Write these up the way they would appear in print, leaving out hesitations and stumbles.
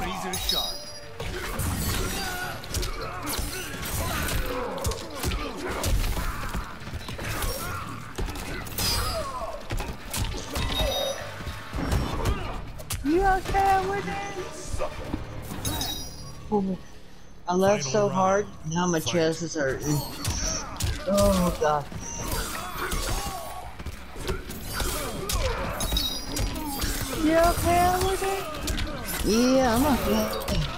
razor sharp. You okay with it? I laughed so hard, now my chest is hurting. Oh god. You okay with it? Yeah, I'm okay.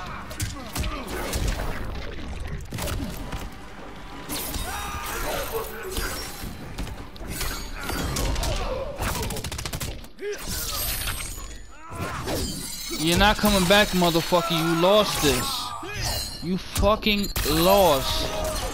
You're not coming back, motherfucker. You lost this. You fucking lost.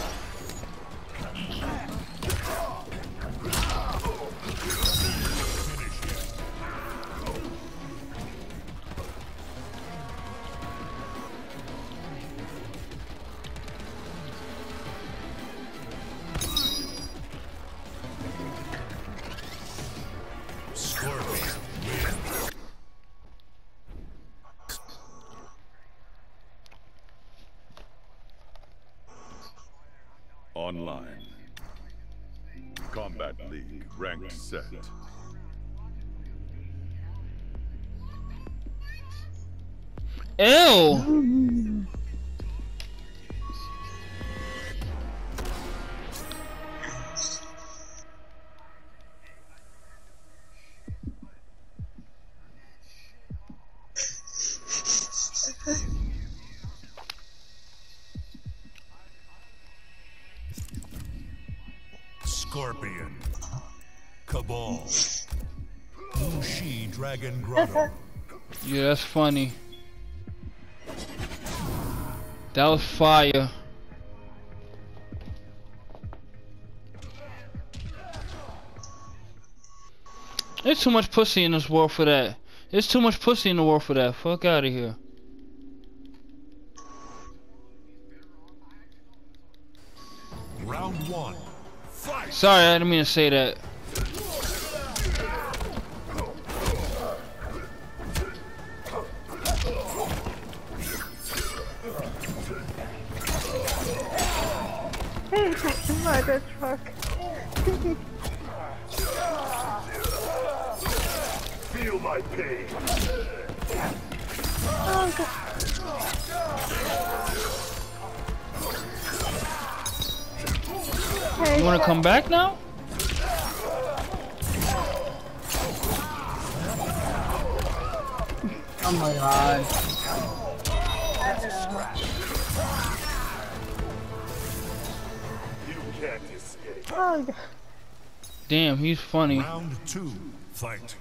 Online. Combat League. Ranked set. Ew! Scorpion, Cabal, Wuxi Dragon Grotto. Yeah, that's funny. That was fire. There's too much pussy in this world for that. There's too much pussy in the world for that. Fuck out of here. Round one. Fight. Sorry, I didn't mean to say that. Hey, mother truck. Feel my pain. Oh god. Hey, You wanna come back now? oh my god. You can't escape. Oh god. Damn, he's funny. Round two. Fight.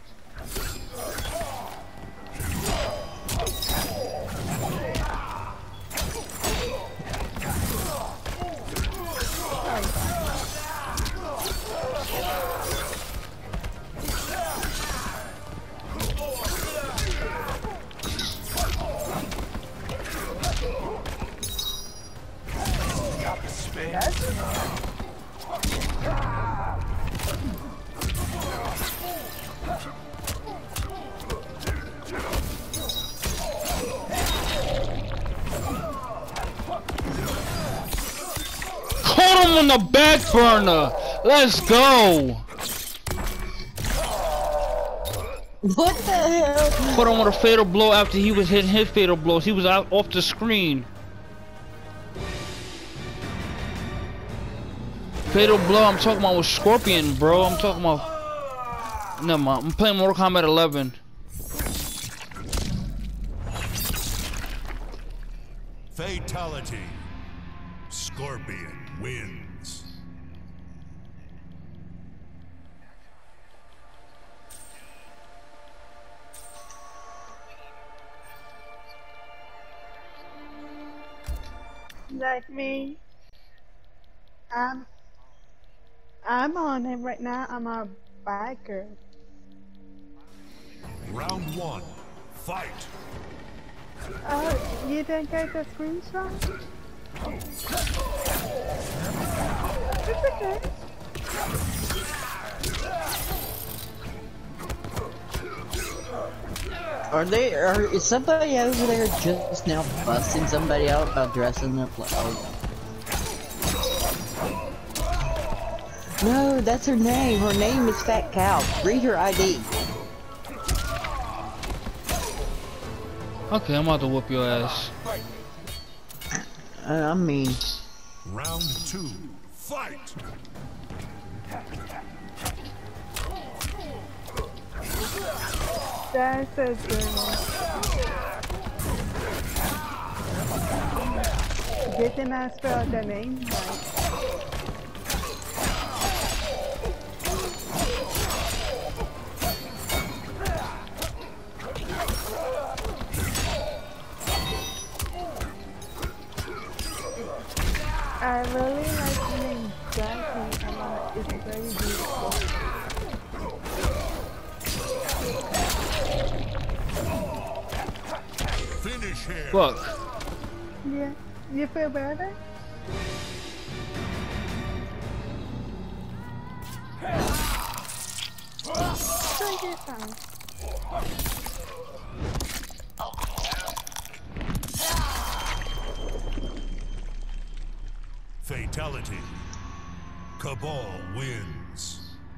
Caught him on the back burner. Let's go. What the hell? Caught him with a fatal blow after he was hitting his fatal blows. He was out off the screen. Fatal blow. I'm talking about with Scorpion, bro. I'm talking about. Never mind. I'm playing Mortal Kombat 11. Fatality. Scorpion wins. Like me. I'm on it right now. I'm a biker. Round one. Fight. Oh, you didn't get the screenshot? It's okay. Is somebody over there just now busting somebody out about dressing up like? Oh. No, that's her name. Her name is Fat Cow. Read her ID. Okay, I'm about to whoop your ass. I mean. Round 2, fight! That's so good. Didn't I spell the name right? I really like the name Jackie a lot. It's very beautiful. Finish him! Fuck. Yeah, you feel better? Take your time. Fatality. Cabal wins.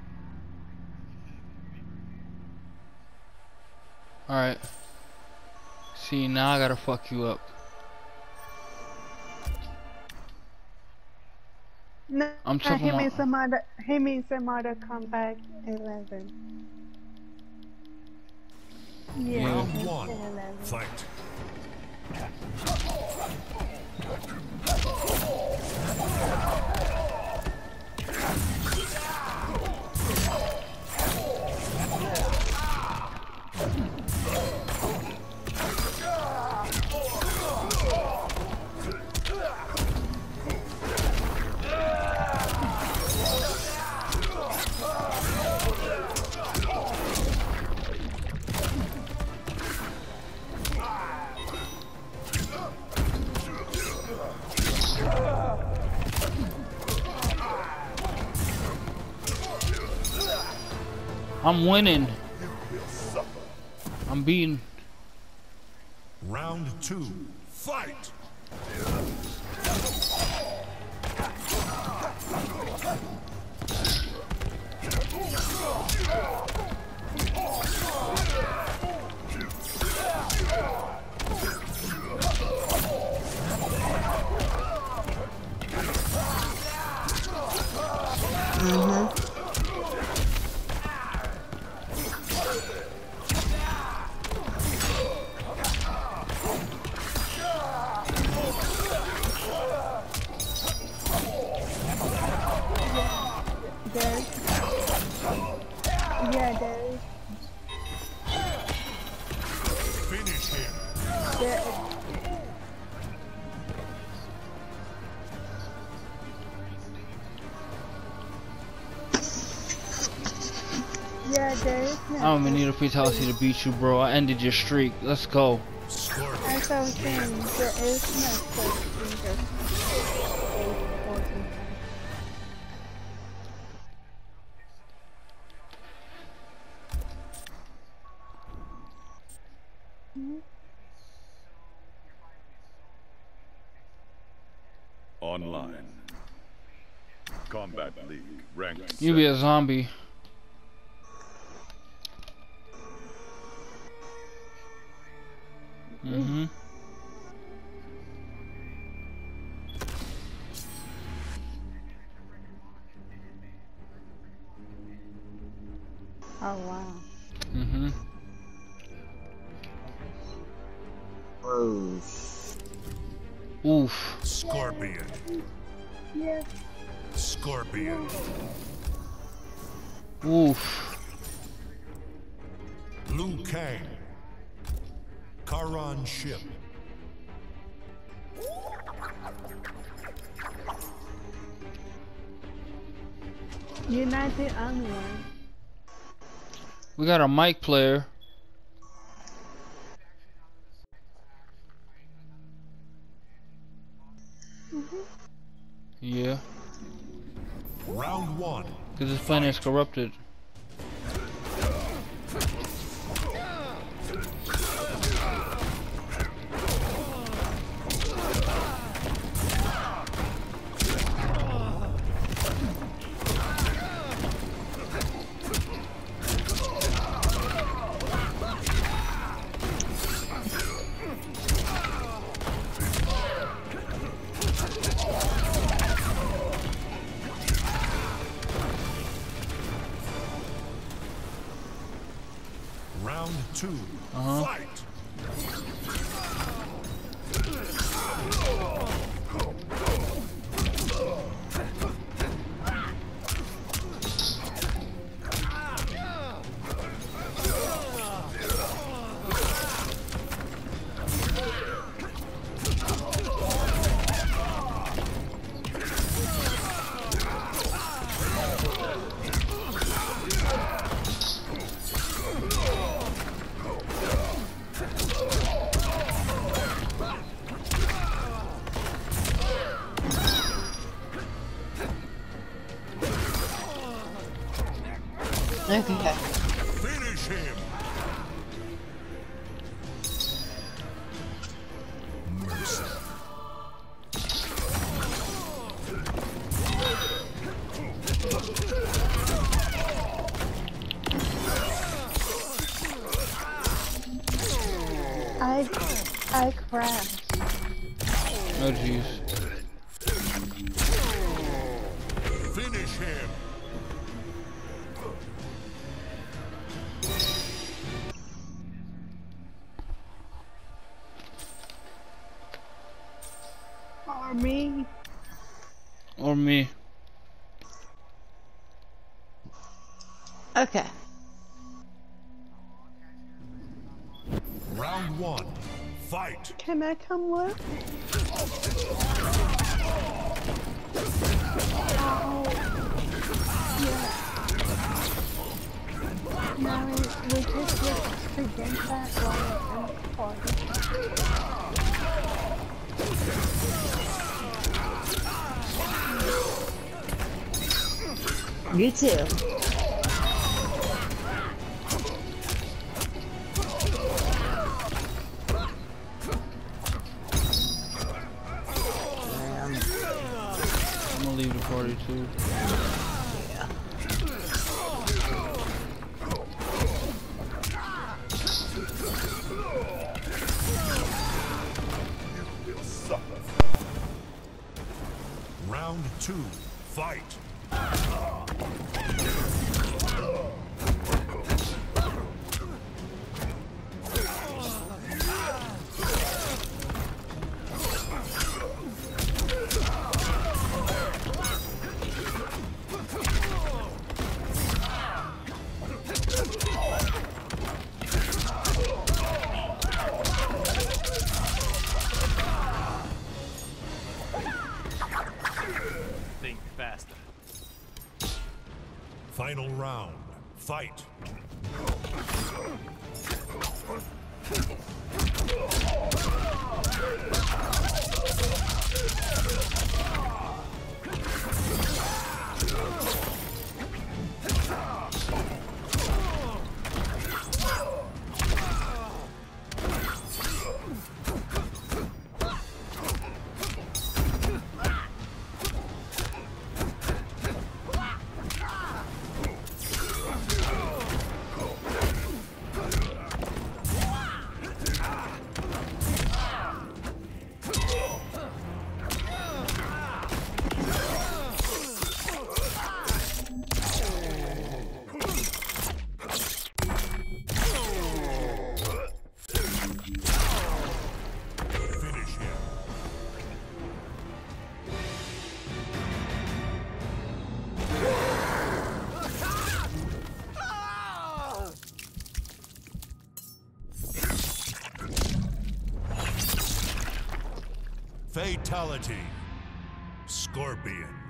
Alright. See, now I gotta fuck you up. No, I'm talking he about... means some other comeback 11. Yeah, Round it's 1, 11. fight. I'm winning. I'm beating. Round 2, fight! There. Yeah, there. Finish him! There. Yeah, there is no. I don't even need a fatality to beat you, bro. I ended your streak. Let's go. Scorpion As I was saying, there is no such thing as 14. Online. Combat League. Ranked You be a 7. zombie. Mm-hmm. Oh wow. Mm-hmm. Oof. Scorpion. Yes. Scorpion. Oof. Liu Kang. Karan Ship. You're not the only one. We got a mic player. Yeah. Round 1. Because this planet is corrupted. 2. Fight. Okay. Finish him. Mercy. I crashed. Oh jeez. Finish him. Or me. Or me. Okay. Round 1. Fight. Can I come with? Oh. Yeah. Now we just forget that while I'm recording. You too. I'm gonna leave the party too. Yeah. Round 2. Fight. Think faster. Final round. Fight. Finish him. Fatality. Scorpion.